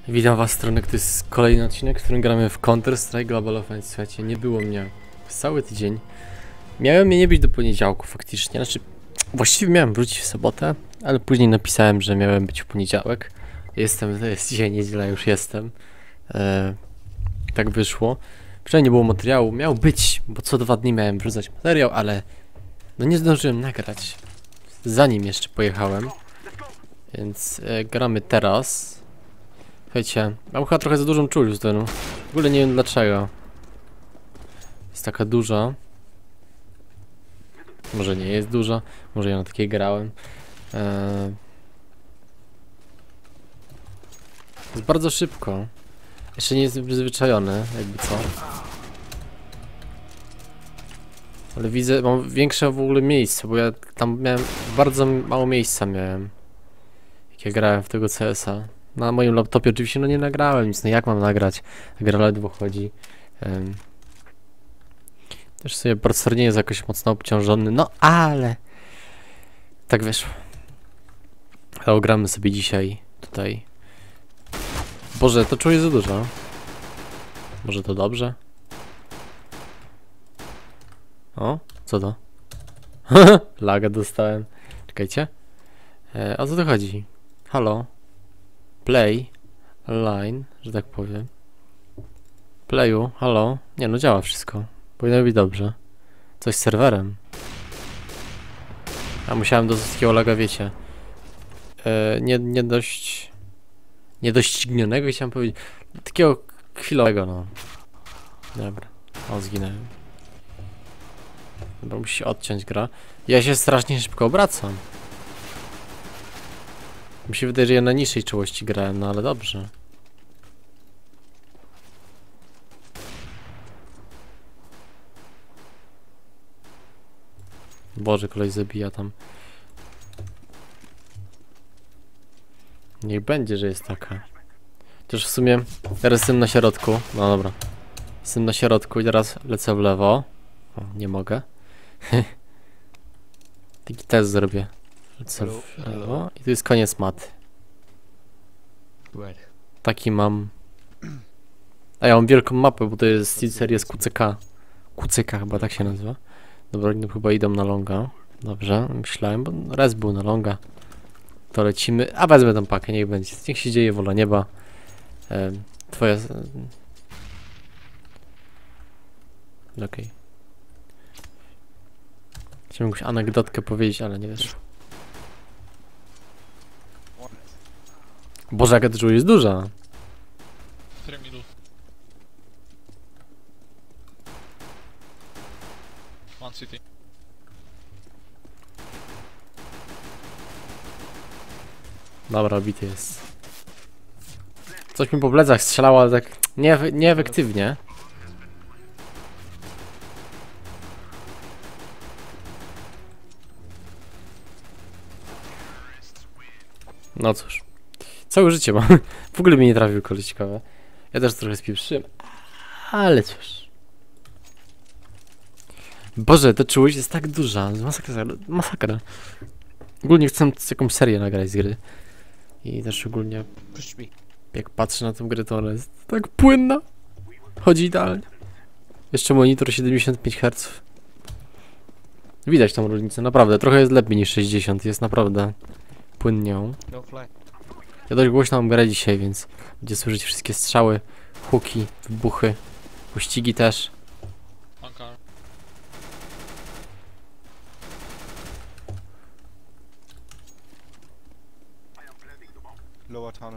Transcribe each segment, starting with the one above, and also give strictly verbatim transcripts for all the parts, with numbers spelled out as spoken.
Witam was, stronek, to jest kolejny odcinek, w którym gramy w Counter-Strike Global Offensive. Słuchajcie, nie było mnie przez cały tydzień. Miałem mnie nie być do poniedziałku faktycznie, znaczy właściwie miałem wrócić w sobotę, ale później napisałem, że miałem być w poniedziałek. Jestem, to jest dzisiaj niedziela, już jestem. Eee, tak wyszło. Przynajmniej nie było materiału, miał być, bo co dwa dni miałem wrzucać materiał, ale no nie zdążyłem nagrać, zanim jeszcze pojechałem. Więc e, gramy teraz. Słuchajcie, mam chyba trochę za dużą czulę z tym. W ogóle nie wiem dlaczego. Jest taka duża. Może nie jest duża. Może ja na takiej grałem. Eee... Jest bardzo szybko. Jeszcze nie jestem przyzwyczajony, jakby co. Ale widzę, mam większe w ogóle miejsce, bo ja tam miałem bardzo mało miejsca miałem. Jak ja grałem w tego C S a. Na moim laptopie oczywiście no nie nagrałem nic, no jak mam nagrać? Gra ledwo chodzi. Um. Też sobie procesor nie jest jakoś mocno obciążony, no ale tak wyszło. Ale gramy sobie dzisiaj tutaj. Boże, to czuję za dużo. Może to dobrze? O, co to? Laga dostałem. Czekajcie. E, o co to chodzi? Halo? Play, line, że tak powiem. Playu, halo. Nie no, działa wszystko. Powinno być dobrze. Coś z serwerem. A musiałem do takiego laga, wiecie. E, nie, nie dość... Niedoścignionego chciałem powiedzieć. Takiego chwilowego, no. Dobra. O, zginąłem. Dobra, musi się odciąć gra. Ja się strasznie szybko obracam. Mi się wydaje, że ja na niższej czułości grałem, no ale dobrze. Boże, koleś zabija tam. Niech będzie, że jest taka. Chociaż w sumie teraz jestem na środku. No dobra. Jestem na środku i teraz lecę w lewo. O, nie mogę. Taki test zrobię. Lecę w lewo i tu jest koniec maty. Taki mam. A ja mam wielką mapę, bo to jest seria z Q C K. Q C K chyba tak się nazywa. Dobra, no chyba idą na longa. Dobrze, myślałem, bo raz był na longa. To lecimy, a wezmę tą pakę, niech będzie. Niech się dzieje, wola nieba. E, twoja... Okej. Okay. Chciałem jakąś anegdotkę powiedzieć, ale nie wiesz. Boże, jaka ta jest duża. Dobra, bity jest. Coś mi po plecach strzelało, ale tak nie, nieefektywnie. No cóż. Całe życie mam. W ogóle mi nie trafił koleś, ciekawe. Ja też trochę spieprzyłem. Ale cóż. Boże, ta czułość jest tak duża. Masakra. Masakra. Ogólnie chcę jakąś serię nagrać z gry. I też ogólnie jak patrzę na tę grę, to ona jest tak płynna. Chodzi idealnie. Jeszcze monitor siedemdziesiąt pięć herców. Widać tą różnicę, naprawdę. Trochę jest lepiej niż sześćdziesiąt. Jest naprawdę płynnią. Ja dość głośno mam grę dzisiaj, więc będzie słyszeć wszystkie strzały, huki, wybuchy, pościgi też. Lower tunnel.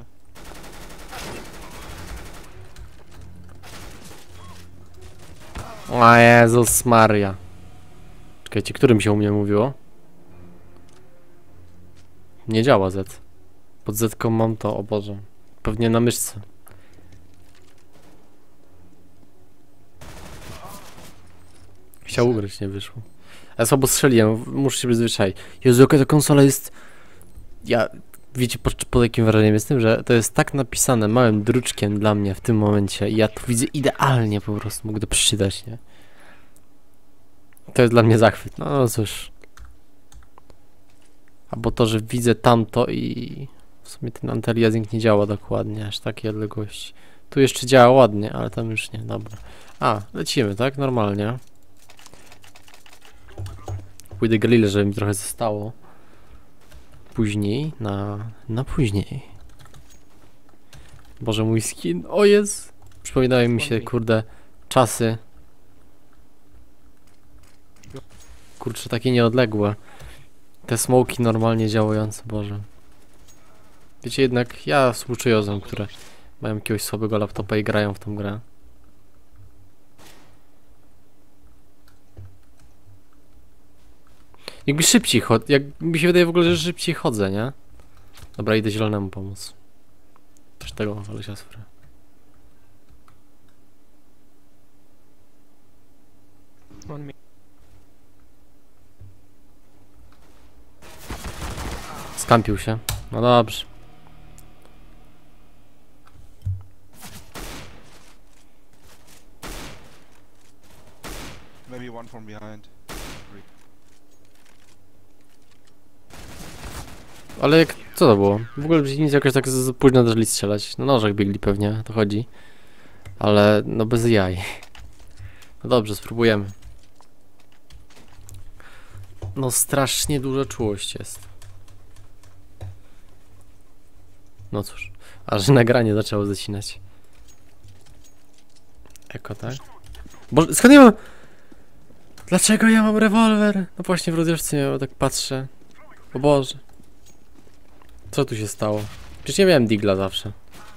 O Jezus Maria. Czekajcie, którym się u mnie mówiło? Nie działa Z. Pod Z-ką mam to, o Boże. Pewnie na myszce. Chciał ugrać, nie wyszło. Ja słabo strzeliłem, muszę się przyzwyczaić. Jezu, jaka ta konsola jest... Ja... Wiecie, pod, pod jakim wrażeniem jestem, że to jest tak napisane małym druczkiem dla mnie w tym momencie i ja tu widzę idealnie po prostu, mogę to przeczytać, nie? To jest dla mnie zachwyt, no cóż. Albo to, że widzę tamto i W sumie ten anti-aliasing nie działa dokładnie, aż takiej odległości. Tu jeszcze działa ładnie, ale tam już nie, dobra. A, lecimy, tak? Normalnie. Pójdę Galilę, żeby mi trochę zostało. Później, na... na później. Boże, mój skin, o jest! Przypominają mi się, kurde, czasy. Kurczę, takie nieodległe. Te smoki normalnie działające, Boże. Wiecie, jednak ja współczuję osobom, które mają jakiegoś słabego laptopa i grają w tą grę. Jakby szybciej chodzę, jak mi się wydaje w ogóle, że szybciej chodzę, nie? Dobra, idę zielonemu pomóc. Też tego, ale się asfrę. Skampił się. No dobrze. Maybe one from behind. Ale jak, co to było? W ogóle nic jakoś tak z późno zaczęli strzelać. Na nożach biegli pewnie, to chodzi. Ale no bez jaj. No dobrze, spróbujemy. No strasznie duża czułość jest. No cóż, aż nagranie zaczęło zacinać. Eko, tak? Bo skąd ja mam... Dlaczego ja mam rewolwer? No właśnie w rozrywce miałem, tak patrzę. O Boże. Co tu się stało? Przecież ja miałem digla zawsze.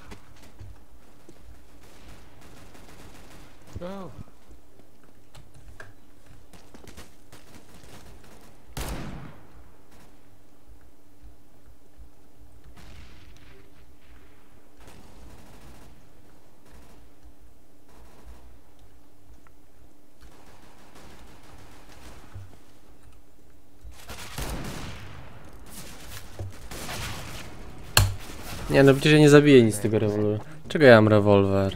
Nie no, przecież ja nie zabiję nic z tego rewolweru. Czego ja mam rewolwer?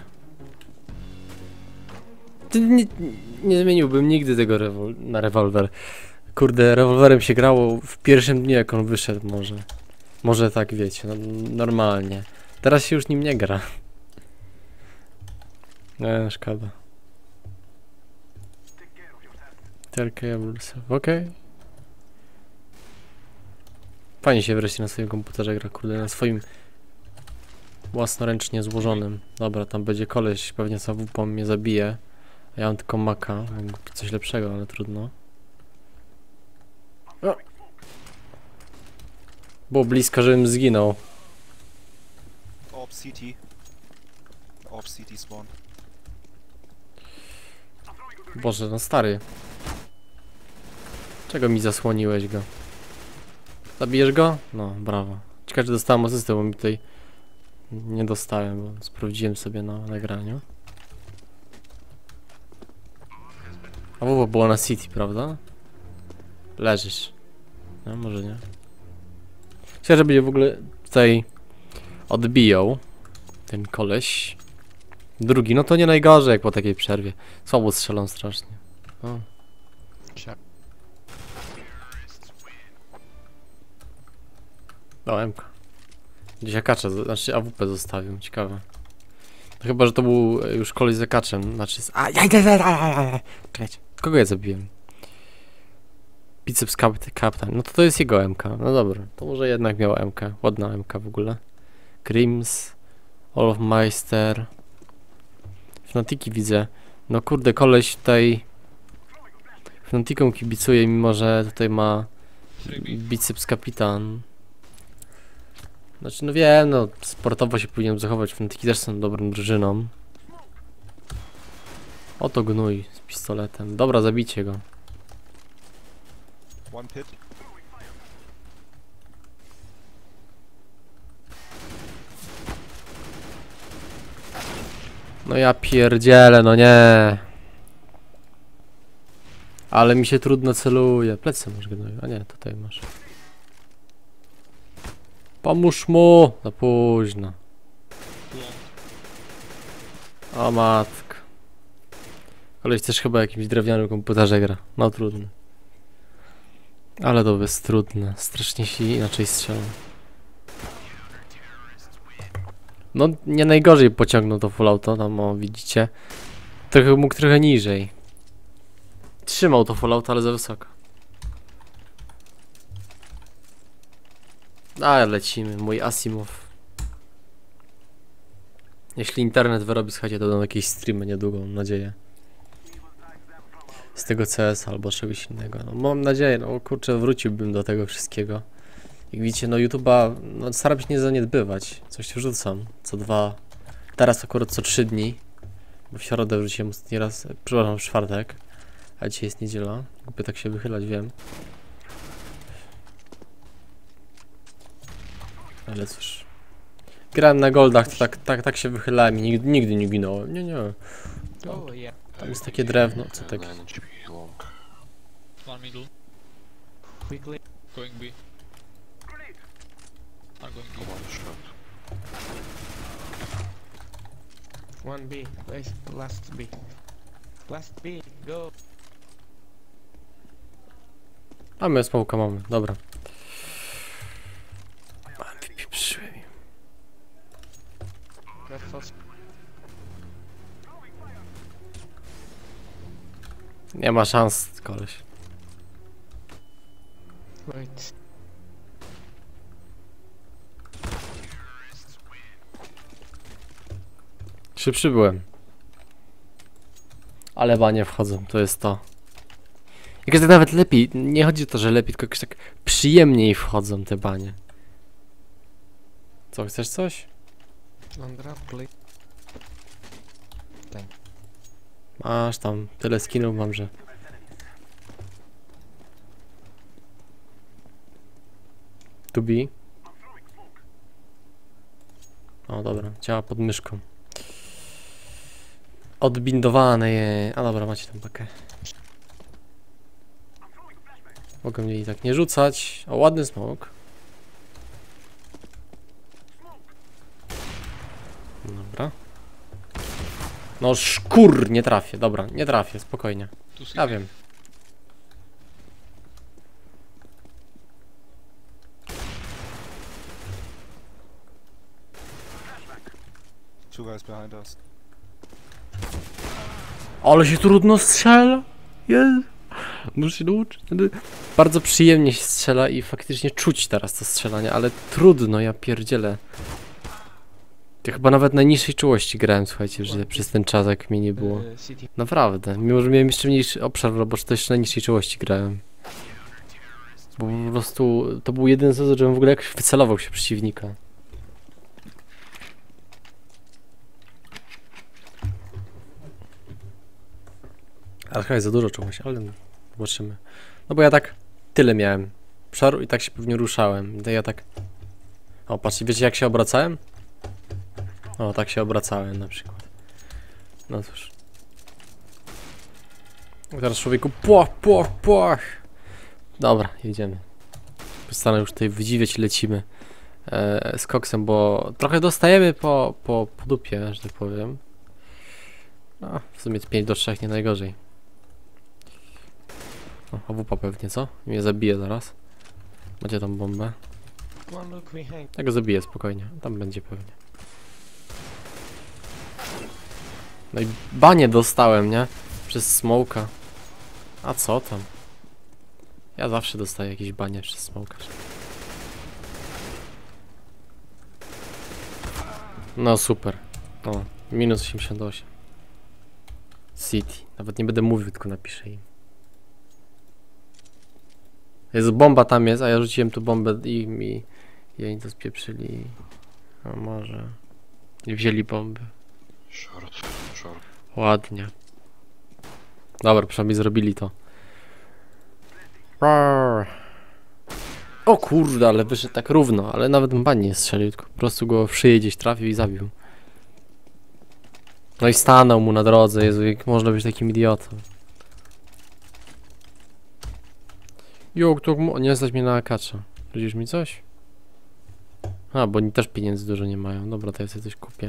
Ty, nie, nie zmieniłbym nigdy tego rewol na rewolwer. Kurde, rewolwerem się grało w pierwszym dniu, jak on wyszedł może. Może tak, wiecie, no, normalnie. Teraz się już nim nie gra. Nie, szkoda. Take care of yourself, okej. Fajnie się wreszcie na swoim komputerze gra, kurde, na swoim własnoręcznie złożonym. Dobra, tam będzie koleś, pewnie z A W P mnie zabije. A ja mam tylko maka, mam coś lepszego, ale trudno. O! Było blisko, żebym zginął. Orb C T. Orb C T spawn. Boże, no stary. Czego mi zasłoniłeś go? Zabijesz go? No, brawo. Ciekawe, czy dostałem asystę, bo mi tutaj nie dostałem, bo sprawdziłem sobie na nagraniu. A w było na City, prawda? Leżysz. No, może nie. Myślę, że będzie w ogóle tutaj odbijał ten koleś. Drugi, no to nie najgorzej jak po takiej przerwie. Słabo strzelam strasznie. O. O, M-ka. Gdzieś akacza, znaczy A W P zostawił, ciekawe. No chyba, że to był już koleś z akaczem, znaczy z... A, ja, ja, ja, ja, ja. Czekajcie, kogo ja zabiłem? Biceps Captain, no to to jest jego M K, no dobra, to może jednak miała M K, ładna M K w ogóle. Grims, Olofmeister, Fnatiki widzę, no kurde, koleś tutaj Fnatikom kibicuje, mimo że tutaj ma Biceps Kapitan. Znaczy, no wiem, no sportowo się powinien zachować, Fnatiki też są dobrą drużyną. Oto gnój z pistoletem, dobra, zabijcie go. One pit. No ja pierdzielę, no nie. Ale mi się trudno celuje. Plecy masz gnoju, a nie, tutaj masz. Pomóż mu! Za późno. O matko. Koleś też chyba jakimś drewnianym komputerze gra. No trudno. Ale to jest trudne. Strasznie się inaczej strzela. No, nie najgorzej pociągnął to full auto, tam o, widzicie. Trochę mógł trochę niżej. Trzymał to full auto, ale za wysoko. A, lecimy, mój Asimov. Jeśli internet wyrobi, słuchajcie, to będą jakieś streamy niedługo, mam nadzieję. Z tego C S albo czegoś innego. No, mam nadzieję, no kurczę, wróciłbym do tego wszystkiego. Jak widzicie, no YouTube'a, no staram się nie zaniedbywać. Coś wrzucam, co dwa, teraz akurat co trzy dni. Bo w środę wrzuciłem ostatni raz, przepraszam, w czwartek. A dzisiaj jest niedziela. Głupio tak się wychylać, wiem. Ale cóż. Grałem na goldach, to tak, tak, tak się wychylałem i nigdy, nigdy nie ginąłem. Nie, nie. Oh yeah. Tam jest takie drewno, co takie. One middle, Quickly. going B. Are going B. One B. Last, last B. Last B. Go. A my smoka mamy, dobra. Wypieprzyłem im. Careful. Nie ma szans, koleś. Wait. Szybszy byłem. Ale banie wchodzą, to jest to. Jakoś tak nawet lepiej, nie chodzi o to, że lepiej, tylko jakoś tak przyjemniej wchodzą te banie. Co, chcesz coś? On drop, please. Masz tam, tyle skinów mam, że... To be. O dobra, działa pod myszką. Odbindowane je. A dobra, macie tam pakę. Mogę mnie i tak nie rzucać. O, ładny smok. Dobra. No szkur, nie trafię, dobra, nie trafię, spokojnie. Two Ja wiem. Two guys behind us. Ale się trudno strzela. Jest. Muszę się nauczyć. Bardzo przyjemnie się strzela i faktycznie czuć teraz to strzelanie, ale trudno, ja pierdzielę. Ja chyba nawet najniższej czułości grałem, słuchajcie, że przez ten czas jak mnie nie było. Uh, city. Naprawdę, mimo że miałem jeszcze mniejszy obszar roboczy, to jeszcze na niższej czułości grałem. Bo po prostu to był jeden sezon, żebym w ogóle jakoś wycelował się przeciwnika. Ale chyba jest za dużo czegoś, ale zobaczymy. No bo ja tak tyle miałem obszaru i tak się pewnie ruszałem. To ja tak... O, patrzcie, wiecie jak się obracałem? O, tak się obracałem na przykład. No cóż. Teraz człowieku, płach, płach, płach. Dobra, jedziemy. Przestanę już tutaj wydziwiać i lecimy e, z koksem, bo trochę dostajemy po, po, po dupie, że tak powiem. No, w sumie pięć do trzech nie najgorzej. O, A W P pewnie, co? Mnie zabije zaraz. Macie tą bombę. One look behind. Ja go zabiję spokojnie, tam będzie pewnie. No i banie dostałem, nie? Przez smoka. A co tam? Ja zawsze dostaję jakieś banie przez smoka. No super. O, minus osiemdziesiąt osiem. City. Nawet nie będę mówił, tylko napiszę im. Jest bomba tam jest, a ja rzuciłem tu bombę i mi... I oni to spieprzyli. A może... I wzięli bomby. Short, short. Ładnie. Dobra, przynajmniej zrobili to. Roar. O kurde, ale wyszedł tak równo, ale nawet ban nie strzelił, tylko po prostu go w szyję gdzieś trafił i zabił. No i stanął mu na drodze, Jezu, jak można być takim idiotą. Jo, kto mo- nie stać mnie na akacza. Widzisz mi coś? A, bo oni też pieniędzy dużo nie mają. Dobra, to ja sobie coś kupię.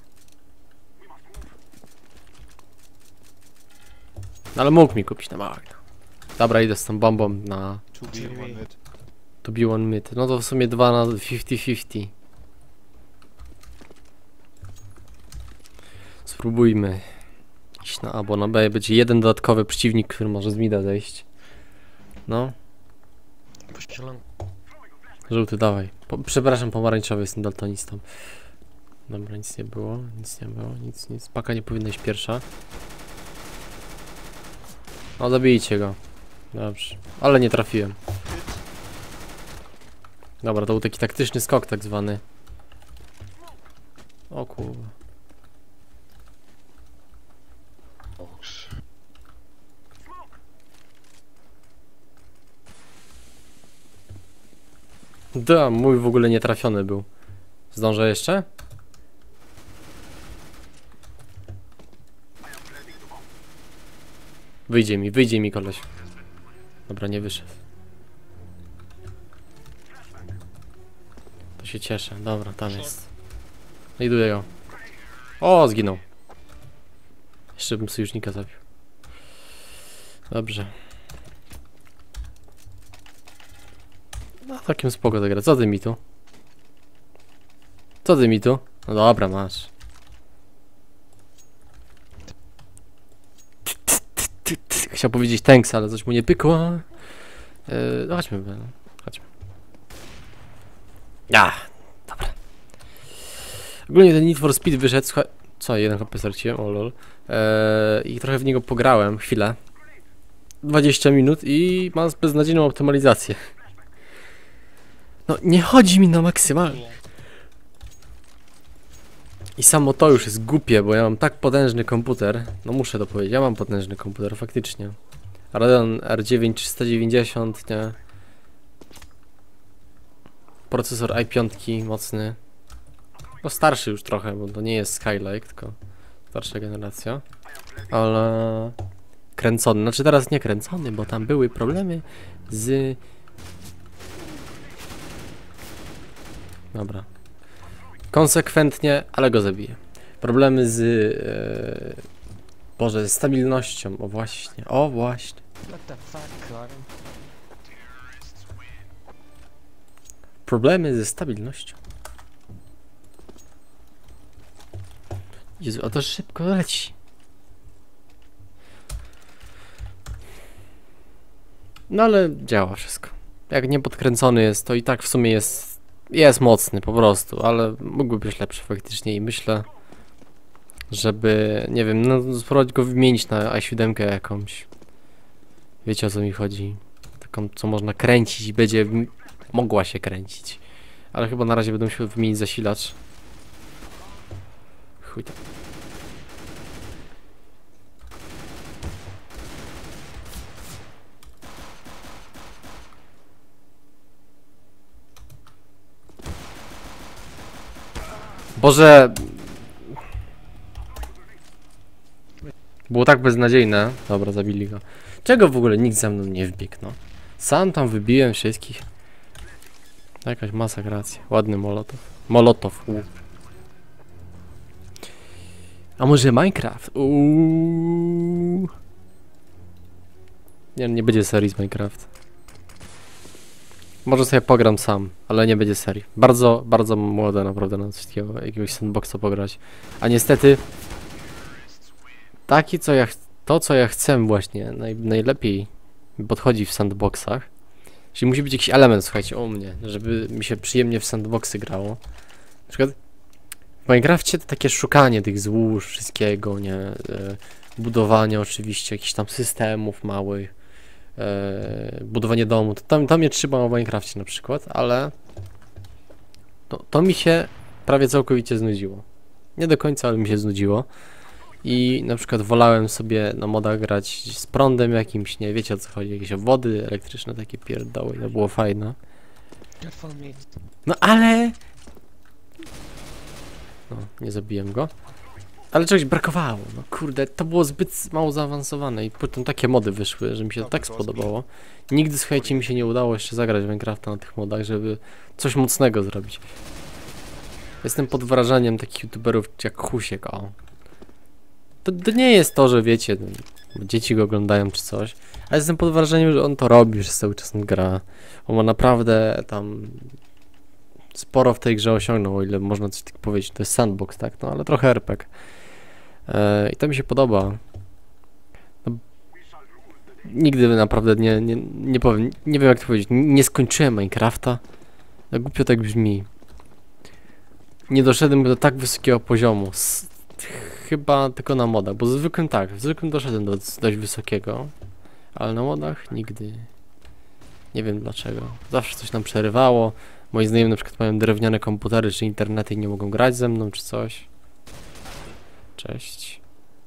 No, ale mógł mi kupić na magno. Dobra, idę z tą bombą na Two B and one mid. to be one mid. No to w sumie dwa na fifty fifty. Spróbujmy iść na A, bo na B będzie jeden dodatkowy przeciwnik, który może z mida zejść. No. Push along. Żółty, dawaj. Po, przepraszam, pomarańczowy, jestem daltonistą. Dobra, nic nie było, nic nie było, nic, nic. Paka nie powinna iść pierwsza. No, zabijcie go. Dobrze. Ale nie trafiłem. Dobra, to był taki taktyczny skok tak zwany. O kurwa. Box. Da, mój w ogóle nie trafiony był. Zdążę jeszcze? Wyjdzie mi, wyjdzie mi koleś. Dobra, nie wyszedł. To się cieszę. Dobra, tam jest. Znajduję go. O, zginął. Jeszcze bym sojusznika zabił. Dobrze. No, takim spoko zagra. Co ty mi tu? Co ty mi tu? No dobra, masz. Chciał powiedzieć thanks, ale coś mu nie pykło. Yy, no chodźmy, no. Chodźmy. Ja, dobra. Ogólnie ten Need for Speed wyszedł, słuchaj... Co, jeden H P straciłem, o lol. Yy, I trochę w niego pograłem, chwilę. dwadzieścia minut i mam beznadziejną optymalizację. No, nie chodzi mi na maksymalnie. I samo to już jest głupie, bo ja mam tak potężny komputer. No muszę to powiedzieć, ja mam potężny komputer, faktycznie. Radeon R dziewięć trzysta dziewięćdziesiąt, nie? Procesor i pięć mocny. No starszy już trochę, bo to nie jest Skylake, tylko starsza generacja. Ale... kręcony, znaczy teraz nie kręcony, bo tam były problemy z... Dobra. Konsekwentnie, ale go zabiję. Problemy z... Yy, Boże, z stabilnością. O właśnie, o właśnie. What the fuck, Clark? Problemy ze stabilnością. Jezu, a to szybko leci. No ale działa wszystko. Jak nie podkręcony jest, to i tak w sumie jest... Jest mocny po prostu, ale mógłby być lepszy faktycznie i myślę, żeby, nie wiem, no spróbować go wymienić na A siedem jakąś. Wiecie o co mi chodzi? Taką, co można kręcić i będzie mogła się kręcić. Ale chyba na razie będę musiał wymienić zasilacz. Chuj tam. Boże... Było tak beznadziejne. Dobra, zabili go. Czego w ogóle nikt za mną nie wbiegł, no? Sam tam wybiłem wszystkich. Jakaś masakracja. Ładny molotow. Molotow. U. A może Minecraft? Uuu. Nie, nie będzie serii z Minecraft. Może sobie pogram sam, ale nie będzie serii. Bardzo, bardzo młode naprawdę na coś takiego, jakiegoś sandboxa pograć. A niestety taki co ja, to co ja chcę właśnie naj, najlepiej podchodzi w sandboxach. Czyli musi być jakiś element, słuchajcie, u mnie, żeby mi się przyjemnie w sandboxy grało. Na przykład w Minecrafcie to takie szukanie tych złóż, wszystkiego, nie? E, budowanie oczywiście jakichś tam systemów małych. E, budowanie domu, to, to, to mnie trzyma w Minecrafcie na przykład, ale to, to mi się prawie całkowicie znudziło. Nie do końca, ale mi się znudziło. I na przykład wolałem sobie na modach grać z prądem jakimś, nie wiecie o co chodzi, jakieś wody elektryczne, takie pierdoły, to było fajne. Careful, mate. No ale... No, nie zabiłem go. Ale czegoś brakowało, no kurde, to było zbyt mało zaawansowane i potem takie mody wyszły, że mi się tak spodobało. Nigdy, słuchajcie, mi się nie udało jeszcze zagrać w Minecrafta na tych modach, żeby coś mocnego zrobić. Jestem pod wrażeniem takich youtuberów jak Husiek, o. To, to nie jest to, że wiecie, dzieci go oglądają czy coś, ale jestem pod wrażeniem, że on to robi, że cały czas gra. On ma naprawdę tam sporo w tej grze osiągnął, o ile można coś tak powiedzieć, to jest sandbox, tak, no ale trochę R P G. E, I to mi się podoba. No, nigdy naprawdę nie, nie, nie powiem, nie wiem jak to powiedzieć, nie skończyłem Minecrafta. No, głupio tak brzmi. Nie doszedłem do tak wysokiego poziomu. S chyba tylko na modach, bo zwykłym tak, w zwykłym doszedłem do dość wysokiego. Ale na modach nigdy. Nie wiem dlaczego. Zawsze coś nam przerywało. Moi znajomi na przykład mają drewniane komputery czy internety i nie mogą grać ze mną czy coś. Cześć.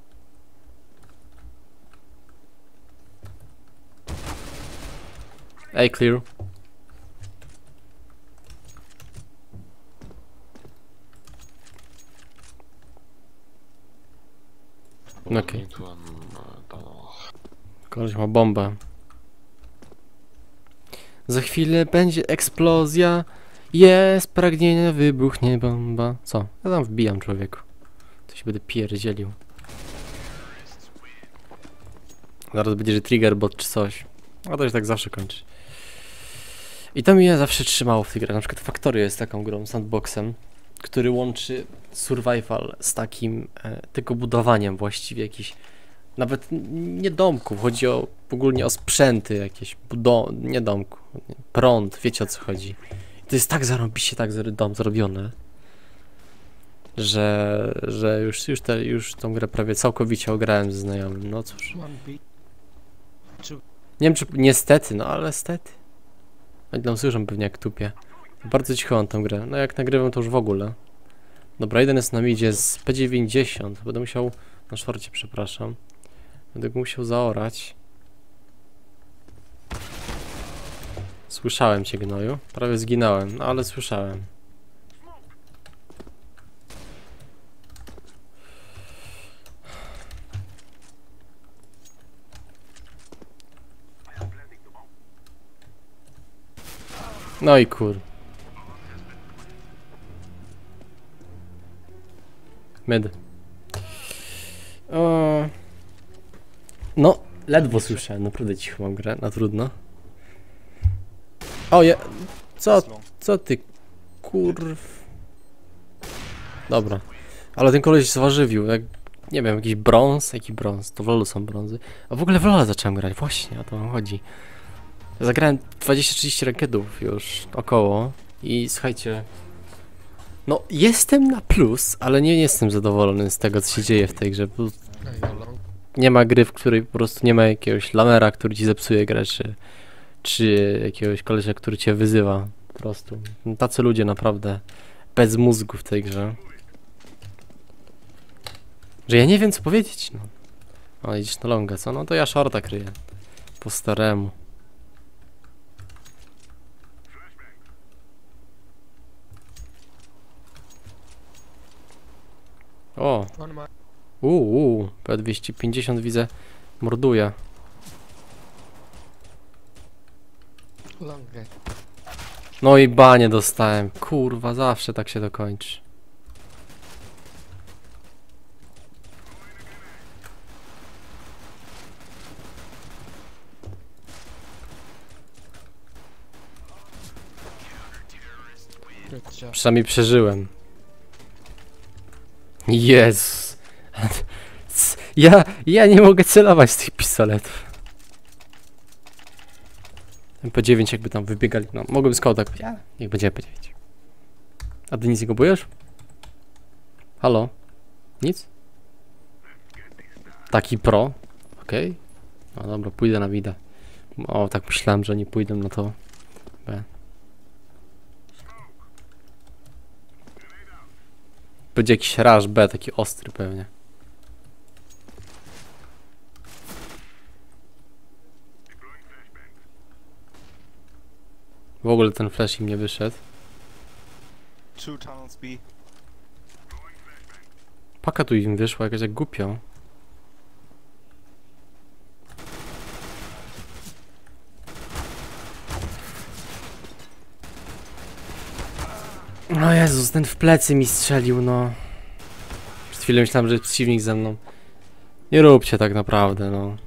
Ej, clear. One Okay. need one uh, tunnel. Koleś ma bombę. Za chwilę będzie eksplozja. Jest pragnienie, wybuchnie bomba. Co? Ja tam wbijam, człowieku. To się będę pierdzielił. Zaraz będzie, że trigger bot czy coś. A to się tak zawsze kończy. I to mnie zawsze trzymało w tych grach. Na przykład Factorio jest taką grą, sandboxem, który łączy survival z takim e, tylko budowaniem właściwie jakichś. Nawet nie domków, chodzi o ogólnie o sprzęty jakieś, budo nie domku, nie, prąd, wiecie o co chodzi. I to jest tak zarąbiście tak dom zrobione, że, że już, już, te, już tą grę prawie całkowicie ograłem ze znajomym, no cóż. One B. Two. Nie wiem czy, niestety, no ale stety. Oni tam słyszą pewnie jak tupie. Bardzo cicho mam tą grę, no jak nagrywam to już w ogóle. Dobra, jeden jest na midzie z P dziewięćdziesiąt, będę musiał, na szorcie przepraszam. Będę go musiał zaorać. Słyszałem cię, gnoju. Prawie zginąłem, no ale słyszałem. No i kur. Mid. O. No, ledwo słyszałem, naprawdę cicho mam grę, na trudno. O, je... Co, co ty, kurw... Dobra. Ale ten koleś zważywił, jak... Nie wiem, jakiś brąz, jaki brąz, to w LoLu są brązy. A w ogóle w LoLa zacząłem grać, właśnie, o to wam chodzi. Zagrałem dwadzieścia trzydzieści rankedów już, około. I słuchajcie... No, jestem na plus, ale nie jestem zadowolony z tego, co się dzieje w tej grze, bo... Nie ma gry, w której po prostu nie ma jakiegoś lamera, który ci zepsuje grę, czy, czy jakiegoś kolesia, który cię wyzywa. Po prostu. No, tacy ludzie naprawdę bez mózgu w tej grze. Że ja nie wiem co powiedzieć, no. O, idziesz na longa, co? No to ja shorta kryję. Po staremu. O! One more. Uuu, P dwieście pięćdziesiąt widzę, morduje. Long gate. No i banie dostałem, kurwa, zawsze tak się to kończy. Good job. Przynajmniej przeżyłem. Jezus. Ja, ja nie mogę celować z tych pistoletów. M P dziewięć jakby tam wybiegali, no mogłem skauta kupić, ja, niech będzie M P dziewięć. A ty nic nie kupujesz? Halo? Nic? Taki pro? Okej. Okay. No dobra, pójdę na widę. O, tak myślałem, że nie pójdę na to. B. Będzie jakiś rush B, taki ostry pewnie. W ogóle ten flash im nie wyszedł. Two tunnels B. Paka tu im wyszła jakaś jak głupio. No Jezus, ten w plecy mi strzelił, no. Przed chwilą myślałem, że jest przeciwnik ze mną. Nie róbcie tak naprawdę, no.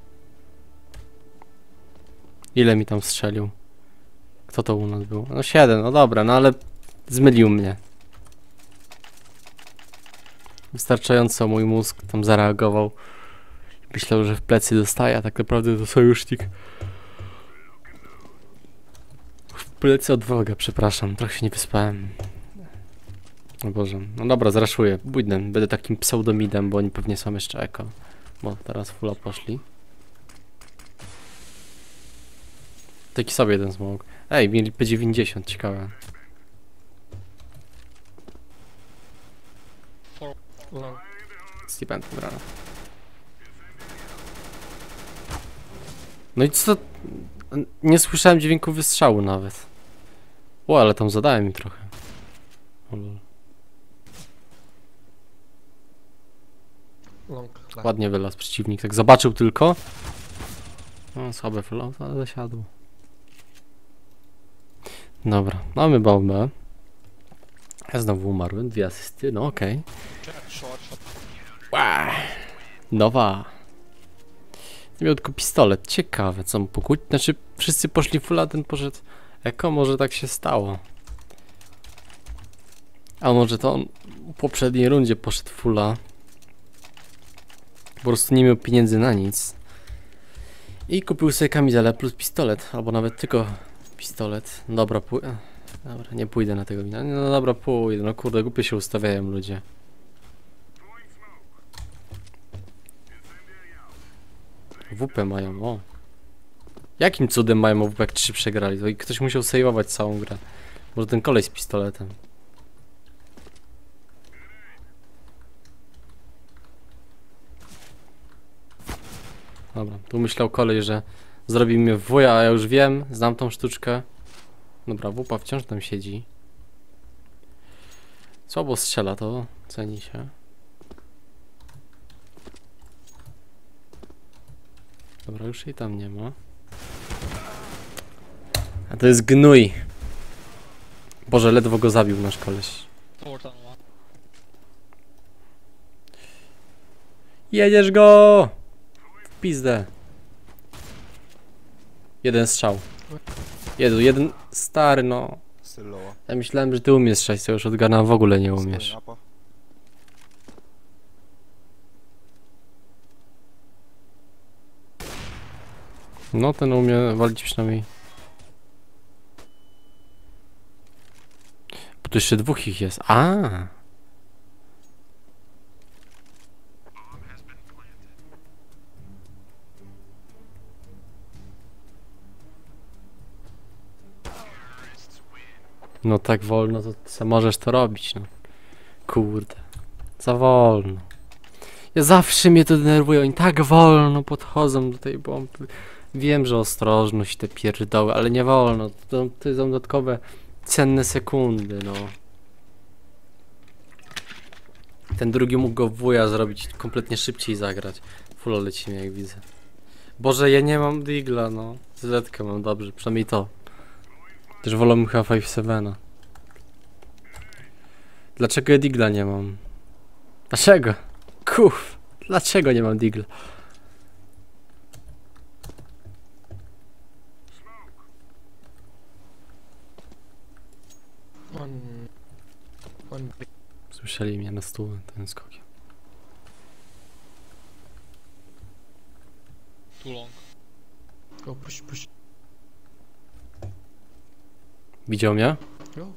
Ile mi tam strzelił? Kto to u nas był? No siedem, no dobra, no ale zmylił mnie. Wystarczająco mój mózg tam zareagował. Myślał, że w plecy dostaje, a tak naprawdę to sojusznik. W plecy od wroga, przepraszam, trochę się nie wyspałem. O Boże, no dobra, zraszuję, pójdę, będę takim pseudomidem, bo oni pewnie są jeszcze eko. Bo teraz fulla poszli. Taki sobie jeden smok. Ej, mieli P dziewięćdziesiąt, ciekawe. Long. Steven, dobra. No i co? Nie słyszałem dźwięku wystrzału nawet. O, ale tam zadałem im trochę. O, lol. Long. Last. Ładnie wylazł przeciwnik, tak zobaczył tylko. No, słabe flow, ale zasiadł. Dobra, mamy bombę. Ja znowu umarłem, dwie asysty, no okej. Short, short. Okay. Nowa. Miał tylko pistolet, ciekawe co mu pokłócić. Znaczy wszyscy poszli fulla, ten poszedł eko, może tak się stało. A może to on w poprzedniej rundzie poszedł fulla. Po prostu nie miał pieniędzy na nic. I kupił sobie kamizelę plus pistolet, albo nawet tylko pistolet. Dobra, pójdę. Dobra, nie pójdę na tego wina. No dobra, pójdę. No kurde, głupie się ustawiają ludzie. W P mają, o. Jakim cudem mają W P, jak trzy przegrali? To i ktoś musiał saveować całą grę. Może ten kolej z pistoletem. Dobra, tu myślał kolej, że zrobi mnie w wuja, a ja już wiem, znam tą sztuczkę. Dobra, wupa wciąż tam siedzi. Słabo strzela, to ceni się. Dobra, już jej tam nie ma. A to jest gnój. Boże, ledwo go zabił nasz koleś. Jedziesz go! W pizdę. Jeden strzał. Jezu, jeden stary, no. Still lower. Ja myślałem, że ty umiesz strzać, to już od gana w ogóle nie Still umiesz. going upper. No, ten umie walić przynajmniej. Bo tu jeszcze dwóch ich jest. A. No tak wolno, to co możesz to robić, no. Kurde. Za wolno. Ja zawsze mnie to denerwuje, oni tak wolno podchodzą do tej bomby. Wiem, że ostrożność, te pierdoły, ale nie wolno. To, to są dodatkowe cenne sekundy, no. Ten drugi mógł go w wuja zrobić, kompletnie szybciej zagrać. Full lecimy, jak widzę. Boże, ja nie mam digla, no. Zetkę mam, dobrze, przynajmniej to. Też wolę chyba pięć siedem. Dlaczego ja digla nie mam? Dlaczego? Kuf, dlaczego nie mam digla? One. One big. Słyszeli mnie na stół, ten skokiem. Too long. Go push, push. Widział mnie? Go.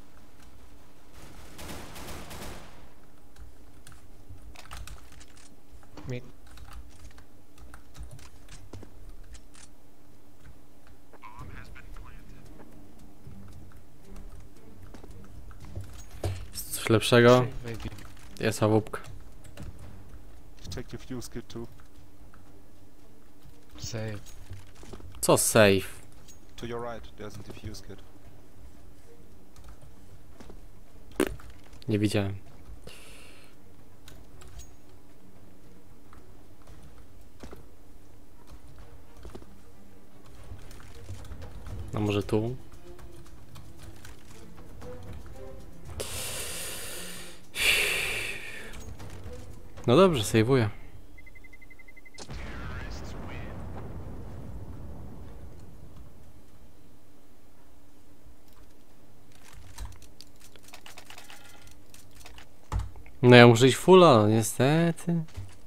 Mid. Jest coś lepszego? Maybe. Jest awupka. Take your fuse kit too. Save. Co safe? To your right, there's a defuse kit. Nie widziałem. A może tu? No dobrze, sejwuję. No ja muszę iść fulla, no niestety.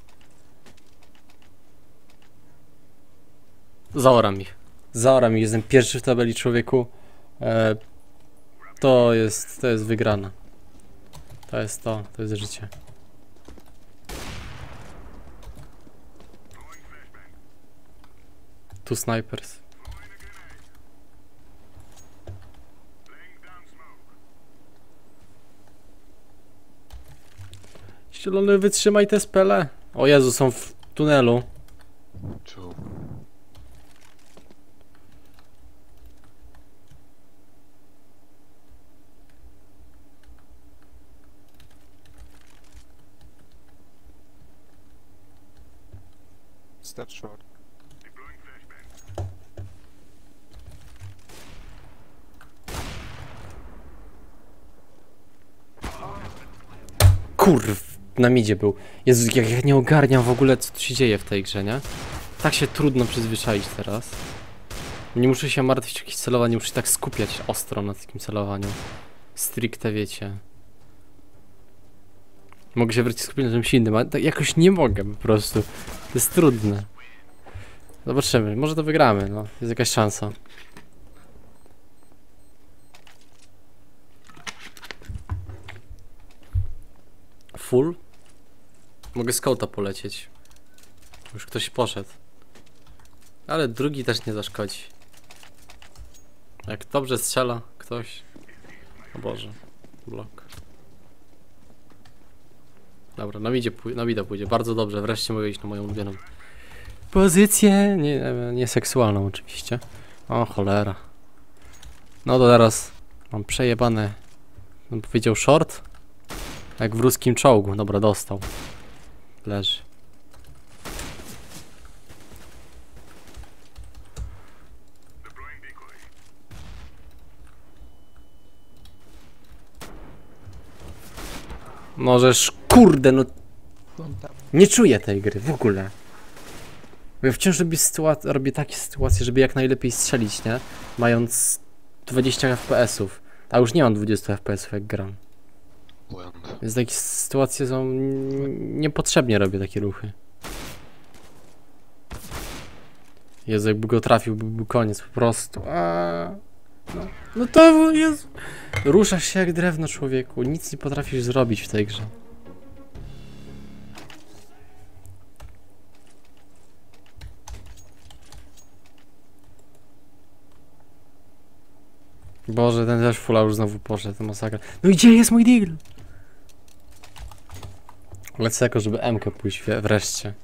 Zaoram ich. Zaoram ich, jestem pierwszy w tabeli, człowieku. E, to jest, to jest wygrana. To jest to, to jest życie. Tu snipers. Zielony, wytrzymaj te spele. O Jezu, są w tunelu. Two. Step short. Kurw, na midzie był. Jezu, jak ja nie ogarniam w ogóle, co tu się dzieje w tej grze, nie? Tak się trudno przyzwyczaić teraz. Nie muszę się martwić o jakieś celowanie, nie muszę się tak skupiać ostro na takim celowaniu. Stricte, wiecie. Mogę się wreszcie skupić na czymś innym, ale tak jakoś nie mogę po prostu. To jest trudne. Zobaczymy, może to wygramy, no. Jest jakaś szansa. Full? Mogę scouta polecieć. Już ktoś poszedł. Ale drugi też nie zaszkodzi. Jak dobrze strzela ktoś. O Boże. Blok. Dobra, na midzie pój na mida pójdzie. Bardzo dobrze, wreszcie mogę iść na moją ulubioną pozycję. Nie, nie seksualną oczywiście. O cholera. No to teraz mam przejebane. On powiedział short. Jak w ruskim czołgu. Dobra, dostał. Leży. Możesz, kurde, no Don't tap. nie czuję tej gry w ogóle. Bo ja wciąż robię, sytuac- robię takie sytuacje, żeby jak najlepiej strzelić, nie? Mając dwadzieścia F P S-ów. A już nie mam dwadzieścia F P S-ów jak gram. Błęd. Więc takie sytuacje są... n- Niepotrzebnie robię takie ruchy. Jezu, jakby go trafił, byłby koniec po prostu. A, no, no to jest... Ruszasz się jak drewno, człowieku. Nic nie potrafisz zrobić w tej grze. Boże, ten też fulla już znowu poszedł, to masakra. No i gdzie jest mój deal? Lecę jako, żeby M-kę pójść wie- wreszcie.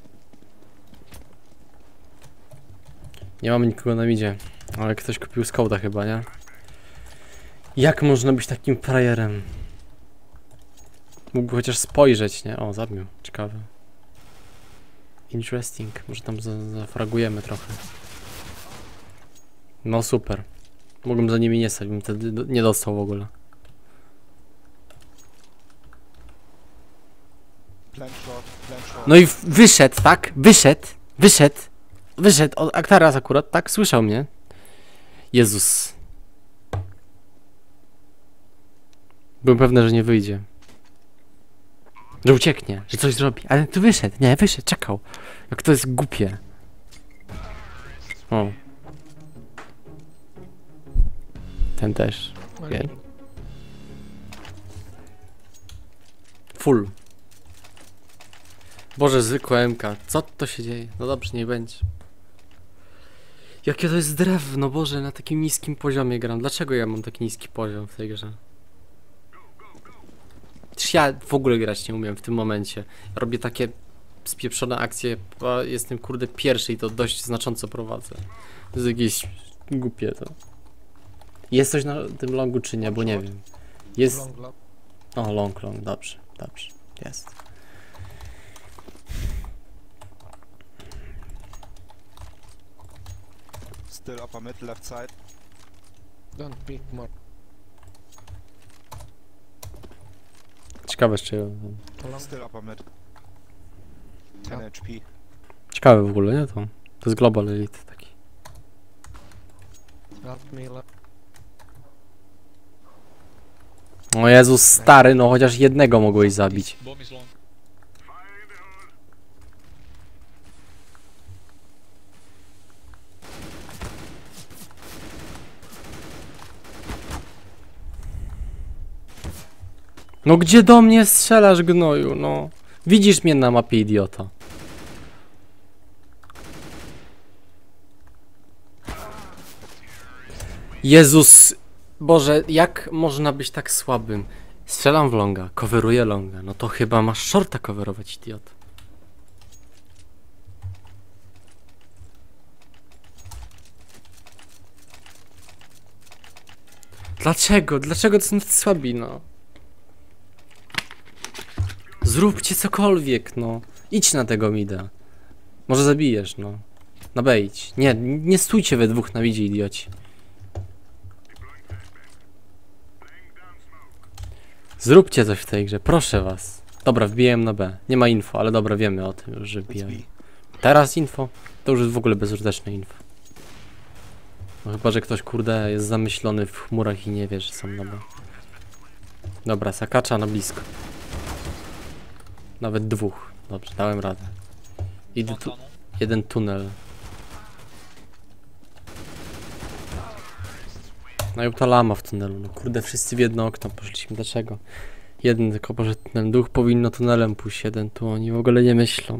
Nie mamy nikogo na midzie, ale ktoś kupił scouta chyba, nie? Jak można być takim frajerem? Mógłby chociaż spojrzeć, nie? O, zabił. Ciekawe. Interesting. Może tam za- zafragujemy trochę. No super. Mógłbym za nimi nie stać, bym wtedy do- nie dostał w ogóle. Plant short, plant short. No i w- wyszedł, tak? Wyszedł, wyszedł, wyszedł. O, a teraz akurat, tak? Słyszał mnie. Jezus. Byłem pewny, że nie wyjdzie. Że ucieknie, że coś zrobi. Ale tu wyszedł, nie, wyszedł, czekał. Jak to jest głupie. O. Ten też. One Okay. mid. Full. Boże, zwykła M K. Co to się dzieje? No dobrze, nie będzie. Jakie to jest drewno, Boże, na takim niskim poziomie gram. Dlaczego ja mam taki niski poziom w tej grze? Przecież ja w ogóle grać nie umiem w tym momencie. Robię takie spieprzone akcje, a jestem kurde pierwszy i to dość znacząco prowadzę. To jest jakieś głupie to. Jest coś na tym longu czy nie, bo nie wiem. Jest... Long lock. O, long, long, dobrze, dobrze, jest. Still upper mid, left side. Don't peek more. Ciekawe jeszcze... To long. Still upper mid. ten H P. Ciekawe w ogóle, nie to? To jest Global Elite taki. Help me left. O Jezus, stary, no chociaż jednego mogłeś zabić. Bomb is long. No gdzie do mnie strzelasz, gnoju, no? Widzisz mnie na mapie, idiota. Jezus, Boże, jak można być tak słabym? Strzelam w longa, coveruję longa, no to chyba masz shorta coverować, idiota. Dlaczego? Dlaczego to są tacy słabi, no? Zróbcie cokolwiek, no. Idź na tego mida. Może zabijesz, no. Na B idź. Nie, nie stójcie we dwóch na midzie, idioci. Zróbcie coś w tej grze, proszę was. Dobra, wbijałem na B. Nie ma info, ale dobra, wiemy o tym już, że It's wbijają. B. Teraz info? To już jest w ogóle bezużyteczne info. No chyba, że ktoś, kurde, jest zamyślony w chmurach i nie wie, że są na B. Dobra, sakacza na blisko. Nawet dwóch. Dobrze, dałem radę. Idę One tu. tunnel. Jeden tunel. No i ta lama w tunelu. No kurde, wszyscy w jedno okno poszliśmy. Dlaczego? Jeden tylko poszedł tunelem. Dwóch powinno tunelem pójść. Jeden tu. Oni w ogóle nie myślą.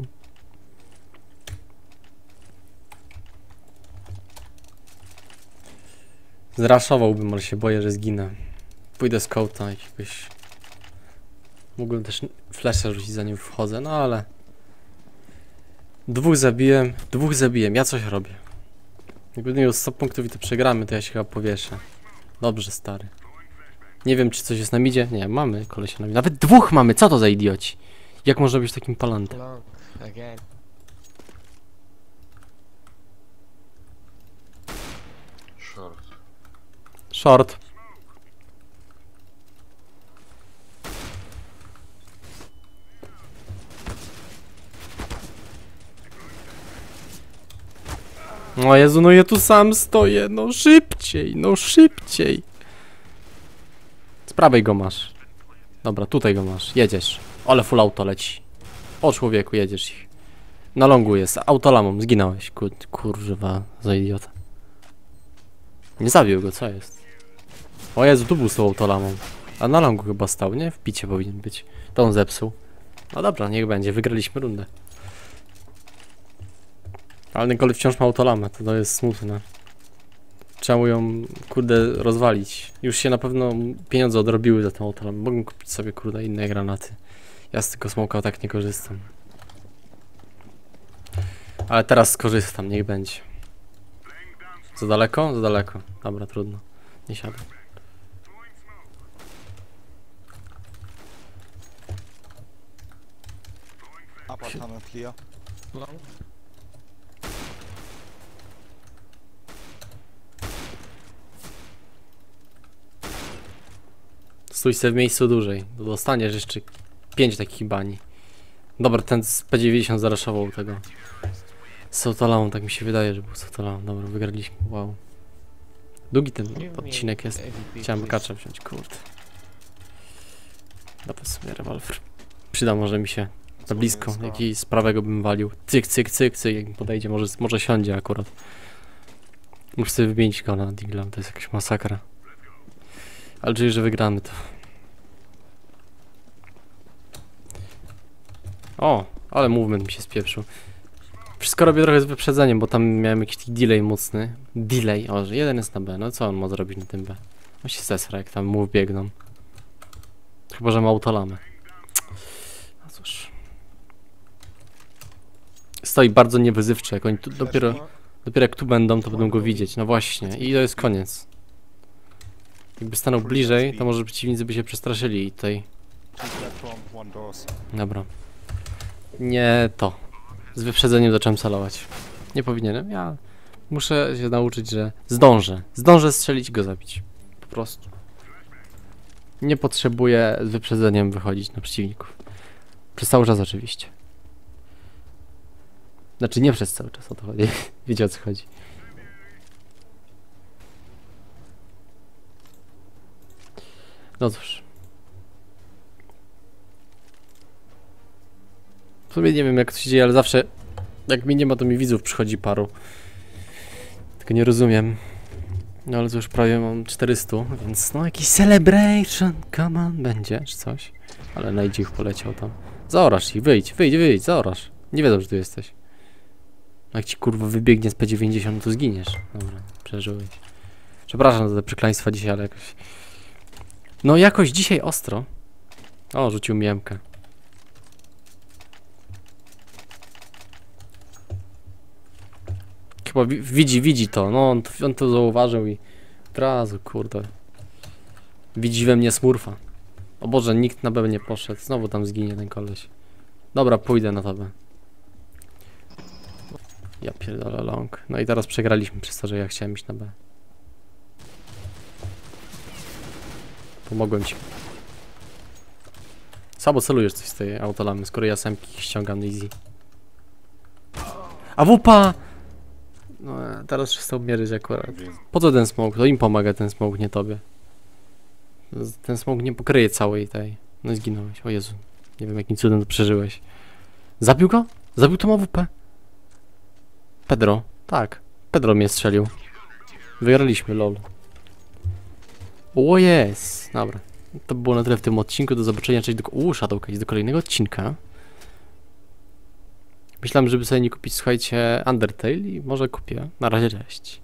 Zraszowałbym, ale się boję, że zginę. Pójdę z kołta jakiegoś. Mógłbym też flasha rzucić, zanim wchodzę, no ale... Dwóch zabiłem, dwóch zabiłem, ja coś robię. Jak będę miał sto punktów i to przegramy, to ja się chyba powieszę. Dobrze, stary. Nie wiem, czy coś jest na midzie. Nie, mamy kolesia na midzie. Nawet dwóch mamy, co to za idioci? Jak można być takim palantem? Long again. Short. Short. O Jezu, no ja tu sam stoję, no szybciej, no szybciej. Z prawej go masz. Dobra, tutaj go masz, jedziesz. Ale full auto leci. O człowieku, jedziesz ich. Na longu jest, autolamą, zginąłeś. Kur kurwa, za idiota. Nie zabił go, co jest? O Jezu, tu był z tą autolamą. A na longu chyba stał, nie? W picie powinien być. To on zepsuł. No dobra, niech będzie, wygraliśmy rundę. Ale ten koleś wciąż ma autolamę, to, to jest smutne. Trzeba mu ją, kurde, rozwalić. Już się na pewno pieniądze odrobiły za tą autolamę. Mogę kupić sobie, kurde, inne granaty. Ja z tego smoka tak nie korzystam. Ale teraz skorzystam, niech będzie. Za daleko? Za daleko. Dobra, trudno. Nie siadam. Upper tunnel clear. Long. Stój sobie w miejscu dłużej. Dostaniesz jeszcze pięć takich bani. Dobra, ten z P dziewięćdziesiąt zaraszował tego. Z Sotolamą, tak mi się wydaje, że był Sotolamą. Dobra, wygraliśmy. Wow. Długi ten odcinek jest. Chciałem kacza wziąć, kurde. Dobra, sobie rewolwer. Przyda może mi się na blisko. Jaki z prawego bym walił. Cyk, cyk, cyk, cyk. Jak mi podejdzie, może, może siądzie akurat. Muszę sobie wymienić go na Digla, to jest jakaś masakra. Ale czuję, że wygramy to. O, ale movement mi się spieprzył. Wszystko robię trochę z wyprzedzeniem, bo tam miałem jakiś taki delay mocny. Delay, o, że jeden jest na B. No co on ma zrobić na tym B? On się zesra, jak tam move biegną. Chyba, że ma autolamę. No cóż. Stoi bardzo niewyzywczy, jak oni tu dopiero, dopiero jak tu będą, to będą go widzieć. No właśnie, i to jest koniec. Jakby stanął bliżej, to może przeciwnicy by się przestraszyli i tutaj... Two platform, one doors. Dobra. Nie to. Z wyprzedzeniem zacząłem celować. Nie powinienem. Ja muszę się nauczyć, że zdążę. Zdążę strzelić i go zabić. Po prostu. Nie potrzebuję z wyprzedzeniem wychodzić na przeciwników. Przez cały czas oczywiście. Znaczy nie przez cały czas, o to chodzi. Wiecie, o co chodzi. No cóż. W sumie nie wiem jak to się dzieje, ale zawsze jak mi nie ma, to mi widzów przychodzi paru. Tylko nie rozumiem. No ale to już prawie mam czterysta, więc no jakiś celebration, come on, będzie, czy coś. Ale najdzik poleciał tam. Zaoraż ich, wyjdź, wyjdź, wyjdź, zaoraż. Nie wiedzą, że tu jesteś. Jak ci kurwa wybiegnie z P dziewięćdziesiąt, to zginiesz. Dobra, przeżyłeś. Przepraszam za te przekleństwa dzisiaj, ale jakoś... No jakoś dzisiaj ostro. O, rzucił mi emkę. Chyba wi widzi, widzi to. No on, on to zauważył i od razu, kurde. Widzi we mnie smurfa. O Boże, nikt na B nie poszedł. Znowu tam zginie ten koleś. Dobra, pójdę na tabę. Ja pierdolę long. No i teraz przegraliśmy przez to, że ja chciałem iść na B. Pomogłem ci. Sabo celujesz coś z tej autolamy, skoro ja semki ściągam easy. A wupa! No teraz przestał mierzyć akurat. Po co ten smoke? To im pomaga ten smoke, nie tobie. Ten smoke nie pokryje całej tej. No i zginąłeś. O Jezu. Nie wiem jakim cudem to przeżyłeś. Zabił go? Zabił tą A W P? Pedro. Tak. Pedro mnie strzelił. Wygraliśmy, lol. O jest. Dobra. To było na tyle w tym odcinku. Do zobaczenia. Cześć do... Uuu, Shadowcase. Do kolejnego odcinka. Myślałem, żeby sobie nie kupić, słuchajcie, Undertale i może kupię. Na razie, cześć.